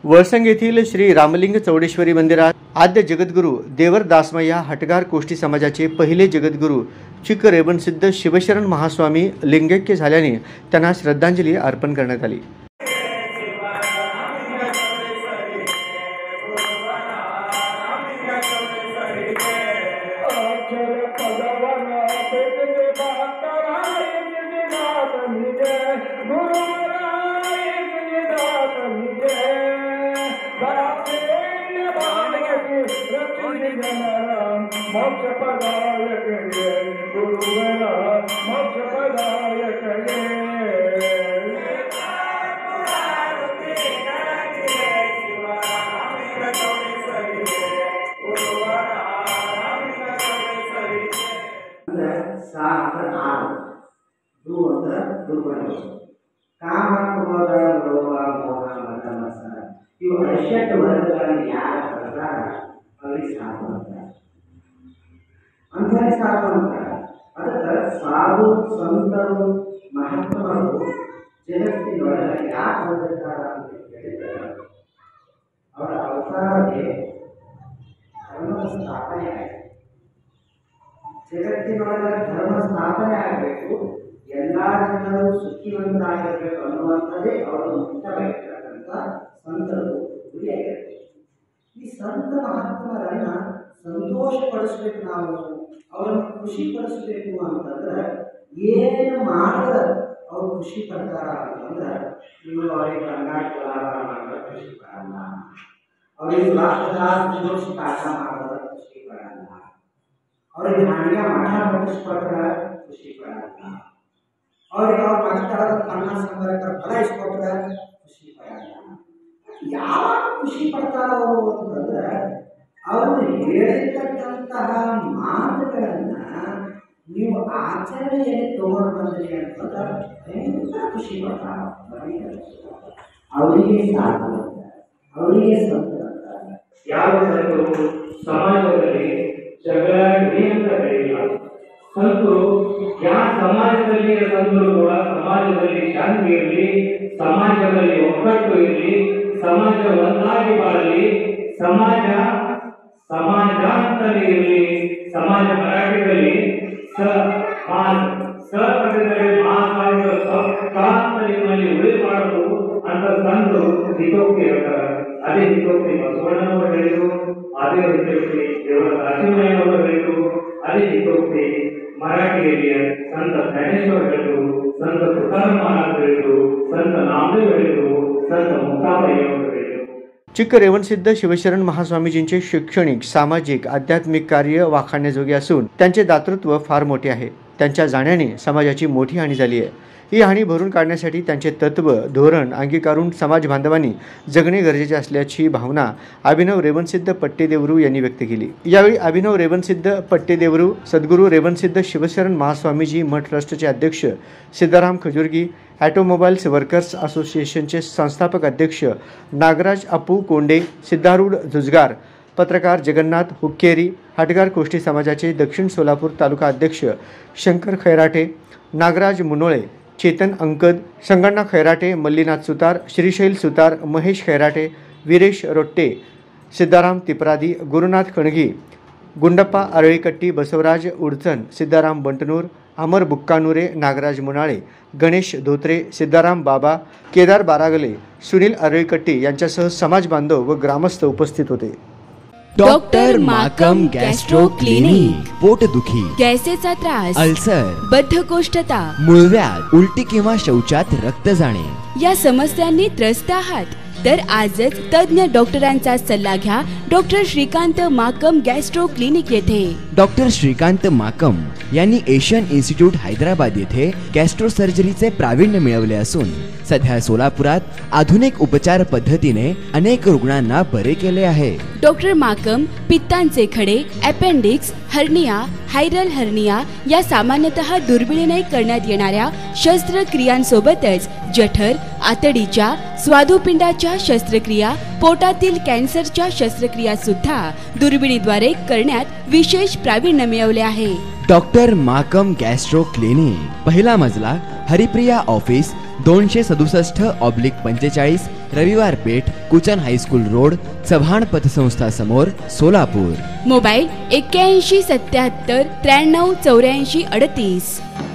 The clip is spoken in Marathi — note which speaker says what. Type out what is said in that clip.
Speaker 1: वळसंग येथील श्री रामलिंग चौडेश्वरी मंदिरात आद्य जगद्गुरू देवर दासमय्या हटगार कोष्टी समाजाचे पहिले जगद्गुरू चिक रेवणसिद्ध शिवशरण महास्वामी लिंगैक्य झाल्याने त्यांना श्रद्धांजली अर्पण करण्यात आली।
Speaker 2: ಸಾಧು ಸಂತರು ಮಹಾತ್ಮರು ಜಗತ್ತಿನೊಳಗೆ ಯಾಕೆ ಬಂದಿರ್ತಾರೆ ಅಂತ ಹೇಳಿದ್ರೆ ಅವರ ಅವತಾರಕ್ಕೆ ಧರ್ಮದ ಸ್ಥಾಪನೆ ಆಗಿದೆ। ಜಗತ್ತಿನೊಳಗೆ ಧರ್ಮ ಸ್ಥಾಪನೆ ಆಗಬೇಕು, ಎಲ್ಲಾ ಜನರು ಸುಖಿವಂತರಾಗಿರಬೇಕು ಅನ್ನುವಂಥದ್ದೇ ಅವರ ಮುಖ್ಯವಾಗಿರ್ತಕ್ಕಂಥ ಸಂತರು ಗುರಿಯಾಗಿರುತ್ತೆ। ಈ ಸಂತ ಮಹಾತ್ಮರನ್ನ ಸಂತೋಷಪಡಿಸ್ಬೇಕು, ನಾವು ಅವರನ್ನು ಖುಷಿ ಪಡಿಸಬೇಕು ಅಂತಂದ್ರೆ ಏನು ಮಾಡಿದ್ರೆ ಅವ್ರು ಖುಷಿ ಪಡ್ತಾರ ಅಂತಂದ್ರೆ ನೀವು ಅವರಿಗೆ ಕರ್ನಾಟಕ ಮಾಡಿದ್ರೆ ಖುಷಿ ಪಡಲ್ಲ, ಅವರಿಗೆ ರಾಷ್ಟ್ರದಾಸ ಪಾಠ ಮಾಡಿದ್ರೆ ಖುಷಿ ಪಡಲ್ಲ, ಅವ್ರಿಗೆ ಹಾಗೆ ಮಠ ಮುಟ್ಟಿಸ್ಕೊಟ್ರೆ ಖುಷಿ ಪಡಲ್ಲ, ಅವ್ರಿಗೆ ಅವ್ರ ಮಠದ ಅನ್ನ ಸಂಬರಕ್ಕೆ ಫಲ ಇಸ್ಕೊಟ್ರೆ ಖುಷಿ ಪಡಲ್ಲ। ಯಾವಾಗ ಖುಷಿ ಪಡ್ತಾರ ಅವರು ಅಂತಂದ್ರೆ ಅವರು ಹೇಳಿರ್ತಕ್ಕಂತಹ ಮಾತುಗಳನ್ನ ನೀವು ಆಚರಣೆಯಲ್ಲಿ ತಗೊಂಡು ಬಂದ್ರಿ ಅಂತಂದ್ರೆ ಭಯಂಕರ ಖುಷಿ ಪಡ್ತಾರ। ಅವರಿಗೆ ಸಾಕು, ಅವರಿಗೆ ಸಂತ
Speaker 3: ಯಾವ ಸಂತರು ಸಮಾಜದಲ್ಲಿ ಜಗಳ ಅಂತ ಹೇಳಿಲ್ಲ। ಸಂತರು ಯಾವ ಸಮಾಜದಲ್ಲಿ ಸಂತರು ಕೂಡ ಸಮಾಜದಲ್ಲಿ ಶಾಂತಿ ಇರಲಿ, ಸಮಾಜದಲ್ಲಿ ಒಗ್ಗಟ್ಟು ಇರಲಿ, ಸಮಾಜ ಒಂದಾಗಿ ಬಾಳಲಿ, ಸಮಾಜಾಂತರೇ ಇರಲಿ, ಸಮಾಜ ಮರಾಠಿಯಲ್ಲಿ ನಿಮ್ಮಲ್ಲಿ ಉಳಿಬಾರದು ಅಂತ ಸಂತರು ಹಿತೋಕ್ತಿ ಹೇಳ್ತಾರೆ। ಅದೇ ಹಿತೋಕ್ತಿ ಬಸವಣ್ಣನವರು ಹೇಳಿದರು, ಅದೇ ಹಿತೋಕ್ತಿ ದೇವರ ರಾಜಮಯ್ಯನವರು ಹೇಳಿದರು, ಅದೇ ಹಿತೋಕ್ತಿ ಮರಾಠಿಯಲ್ಲಿ ಸಂತ ಜ್ಞಾನೇಶ್ವರ ಹೇಳಿದರು, ಸಂತ ತುಕಾರಾಮ್ ಮಹಾರಾಜ್ ಹೇಳಿದರು, ಸಂತ ನಾಮದೇವ್ ಹೇಳಿದರು, ಸಂತ ಮುಕ್ತಾಬಯ್ಯನವರು ಹೇಳಿದರು।
Speaker 1: चिक रेवणसिद्ध शिवशरण महास्वामीजींचे शैक्षणिक, सामाजिक, आध्यात्मिक कार्य वाखाणण्याजोगे असून त्यांचे दातृत्व फार मोठे आहे। त्यांच्या जाण्याने समाजाची मोठी हानी झाली आहे। ही हानी भरून काढण्यासाठी त्यांचे तत्व धोरण अंगीकारून समाज बांधवांनी जगणे गरजेचे असल्याची भावना अभिनव रेवणसिद्ध पट्टेदेवरू यांनी व्यक्त केली। यावेळी अभिनव रेवणसिद्ध पट्टेदेवरू, सद्गुरू रेवणसिद्ध शिवशरण महास्वामीजी मठ ट्रस्टचे अध्यक्ष सिद्धाराम खजुर्गी, ऑटोमोबाइल्स वर्कर्स असोसिएशनचे संस्थापक अध्यक्ष नागराज अपू कोंडे, सिद्धारूढ झुजगार, पत्रकार जगन्नाथ हुक्केरी, हटगार कोष्टी समाजाचे दक्षिण सोलापूर तालुका अध्यक्ष शंकर खैराटे, नागराज मुनोळे, चेतन अंकद, संगण्णा खैराटे, मल्लीनाथ सुतार, श्रीशैल सुतार, महेश खैराटे, वीरेश रोट्टे, सिद्धाराम तिपरादी, गुरुनाथ खणगी, गुंडप्पा अरळीकट्टी, बसवराज उडचन, सिद्धाराम बंटनूर, अमर बुक्कानुरे, नागराज मुनाळे, गणेश धोत्रे, सिद्धाराम बाबा, केदार बारागले, सुनील अरळीकट्टी यांच्यासह समाज बांधव व ग्रामस्थ उपस्थित होते।
Speaker 4: डॉक्टर माकम गॅस्ट्रो क्लिनिक,
Speaker 5: पोटदुखी,
Speaker 4: गॅसेचा त्रास,
Speaker 5: अल्सर,
Speaker 4: बद्धकोष्ठता,
Speaker 5: मूळव्याध, उलटी किंवा शौचात रक्त जाणे
Speaker 4: या समस्यांनी त्रस्त आहात तर आजच तज्ञ डॉक्टरांचा सल्ला घ्या। Doctor Shrikant Makam gastro clinic येथे।
Speaker 5: डॉक्टर श्रीकांत माकम यांनी एशियन इन्स्टिट्यूट हैदराबाद येथे गॅस्ट्रो सर्जरीचे प्रावीण्य मिळवले असून सध्या सोलापुरात आधुनिक उपचार पद्धतीने अनेक रुग्णांना बरे केले आहे।
Speaker 4: डॉक्टर माकम पित्तांचे खडे, अपेंडिक्स, हर्निया, हायरल हर्निया या सामान्यतः दुर्बिणीने करण्यात येणाऱ्या शस्त्रक्रियांसोबतच जठर, आतडीच्या, स्वादुपिंडाच्या शस्त्रक्रिया, पोटातील कॅन्सरच्या शस्त्रक्रिया सुद्धा दुर्बिणीद्वारे करण्यात विशेष प्रावीण्य मिळवले आहे।
Speaker 5: डॉक्टर माकम गॅस्ट्रो क्लिनिक, पहिला मजला, Haripriya office, 267/45 Raviwar Peth, Kuchan high school road, Chavan पतसंस्था समोर, सोलापूर.
Speaker 4: मोबाईल 81 77 93 84 38.